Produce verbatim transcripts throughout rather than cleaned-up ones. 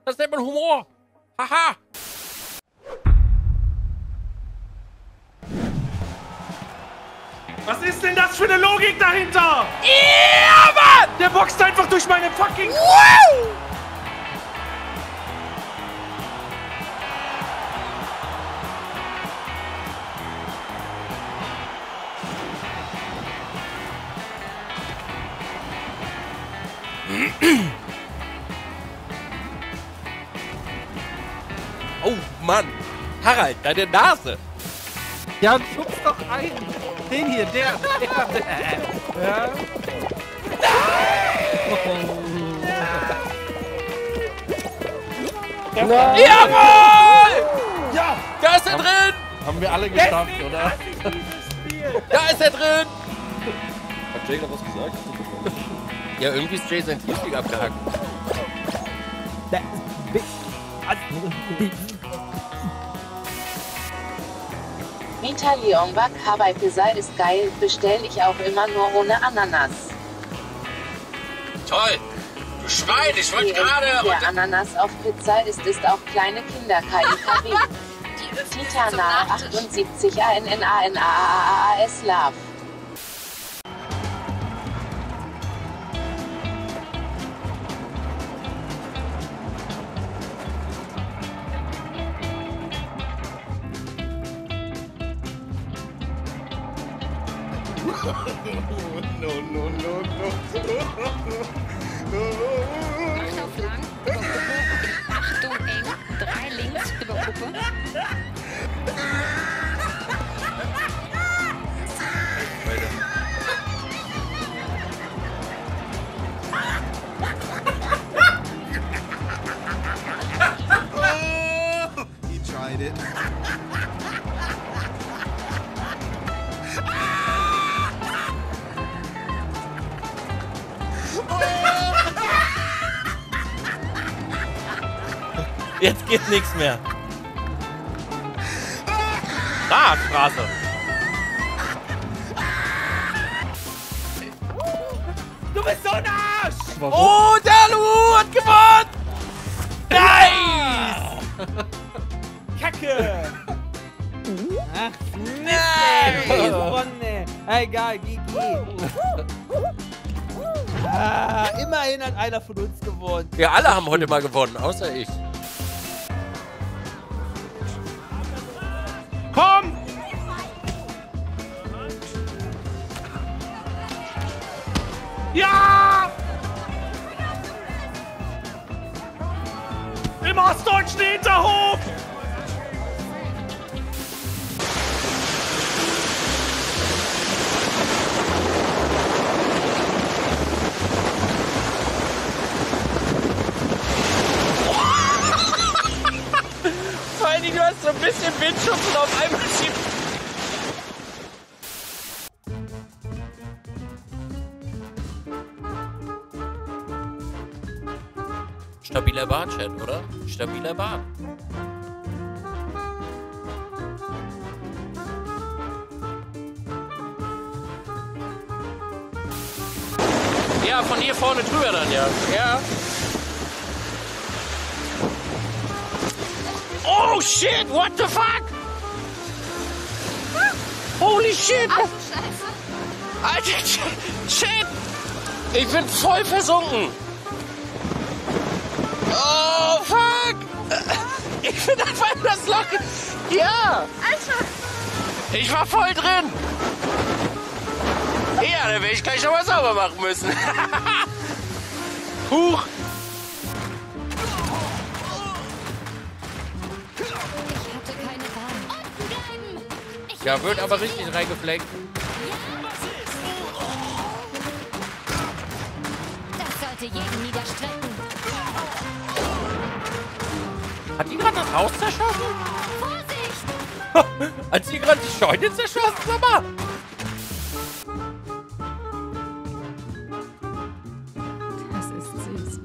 Das nennt man Humor. Haha. Was ist denn das für eine Logik dahinter? Ja, Mann! Der boxt einfach durch meine fucking... Wow! Oh Mann, Harald, deine Nase. Ja, schub's doch ein. Den hier, der, der, der. Ja. Nein. Jawohl! Ja! Da ist er drin! Haben wir alle geschafft, oder? Da ist er drin! Hat Jay noch was gesagt? Ja, irgendwie ist Jay sein Teamspeak abgehackt. Vita Leonbach Hawaii Pizza ist geil, bestell ich auch immer nur ohne Ananas. Toll! Du Schwein, ich wollte Die gerade... der Ananas auf Pizza ist, ist auch kleine Kinder K I K W. Titana achtundsiebzig A N N A N A A A S Love. No, no, no, no. Acht auf lang, über Kuppe. Achtung eng, drei links, über Kuppe. Oh, he tried it. Jetzt geht nichts mehr. Da, Straße. Du bist so ein Arsch! Oh, der Lu hat gewonnen! Nice! Kacke! Ach, Nein! gewonnen, ey. Egal, G G. Ah, immerhin hat einer von uns gewonnen. Wir alle haben heute mal gewonnen, außer ich. Komm! Ja! Im ostdeutschen Hinterhof! Vor allen Dingen, du hast so ein bisschen Windschutz und auf einmal schiebt. Stabiler Bar-Chat, oder? Stabiler Bar. Ja, von hier vorne drüber dann, ja. Ja. Oh shit, what the fuck? Holy shit! Alter, shit! Ich bin voll versunken! Oh fuck! Ich bin einfach in das Loch. Ja! Alter! Ich war voll drin! Ja, dann werde ich gleich nochmal sauber machen müssen. Huch! Ja, wird aber richtig reingefleckt. Das sollte jeden niederstrecken. Hat die gerade das Haus zerschossen? Vorsicht! Hat sie gerade die Scheune zerschossen, sag mal? Das ist süß.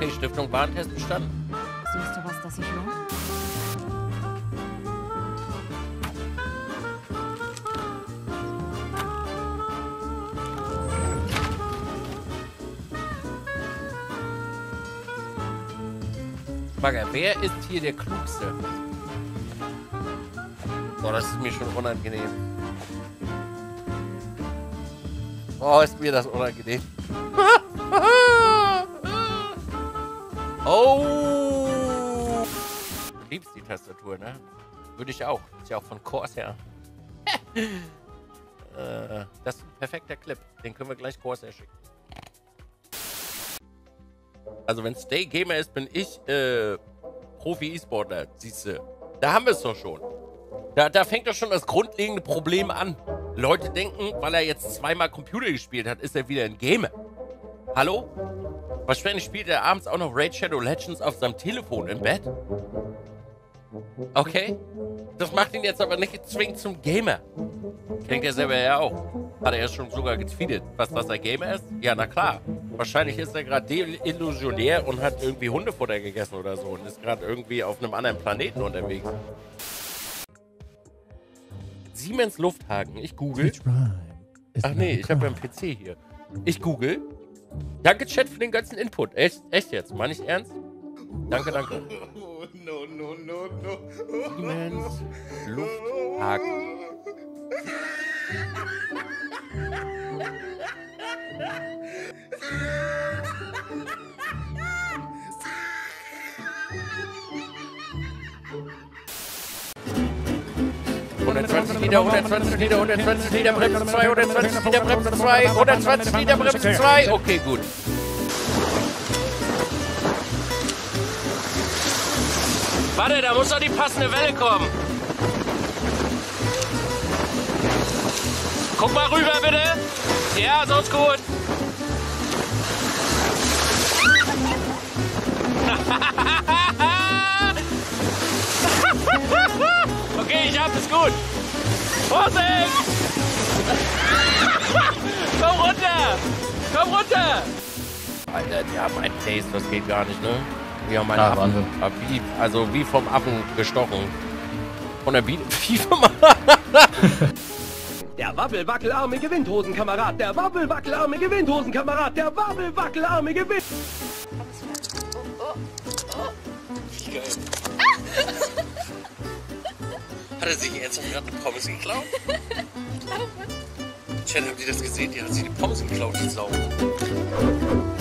Okay, Stiftung Warentest bestanden. Siehst du was, das sich lohnt? Bagger, wer ist hier der Klugste? Boah, das ist mir schon unangenehm. Oh, ist mir das unangenehm. Oh! Du liebst die Tastatur, ne? Würde ich auch. Ist ja auch von Corsair. äh, das ist ein perfekter Clip. Den können wir gleich Corsair schicken. Also wenn Stay Gamer ist, bin ich äh, Profi-E-Sportler, siehste. Da haben wir es doch schon. Da, da fängt doch schon das grundlegende Problem an. Leute denken, weil er jetzt zweimal Computer gespielt hat, ist er wieder ein Gamer. Hallo? Wahrscheinlich spielt er abends auch noch Raid Shadow Legends auf seinem Telefon im Bett. Okay? Das macht ihn jetzt aber nicht zwingend zum Gamer. Denkt er selber ja auch. Hat er ja schon sogar getweetet. Was, dass er Gamer ist? Ja, na klar. Wahrscheinlich ist er gerade deillusionär und hat irgendwie Hundefutter gegessen oder so und ist gerade irgendwie auf einem anderen Planeten unterwegs. Siemens Lufthagen. Ich google. Ach nee, ich habe ja einen P C hier. Ich google. Danke, Chat, für den ganzen Input. Echt, echt jetzt? Meine ich ernst? Danke, danke. No, no, no, no. Siemens Lufthagen. hundertzwanzig Liter, hundertzwanzig Liter, hundertzwanzig Liter, Bremse zwei, hundertzwanzig Liter, Bremse zwei, hundertzwanzig Liter, Bremse zwei. Okay, gut. Warte, da muss doch die passende Welle kommen. Guck mal rüber, bitte. Ja, so ist gut. Okay, ich hab es gut. Vorsicht! Komm runter! Komm runter! Alter, die haben ein Taste, das geht gar nicht, ne? Die haben einen Ja, Affen. Wie, also wie vom Affen gestochen. Von der Biene. Wie vom Affen. Der wabbelwackelarmige Windhosenkamerad, der wabbelwackelarmige Windhosenkamerad, der wabbelwackelarmige Wind... Wie geil. Hat er sich ernsthaft gerade eine Pommes geklaut? Chat, habt ihr das gesehen? Die hat sich die Pommes geklaut, die Sau.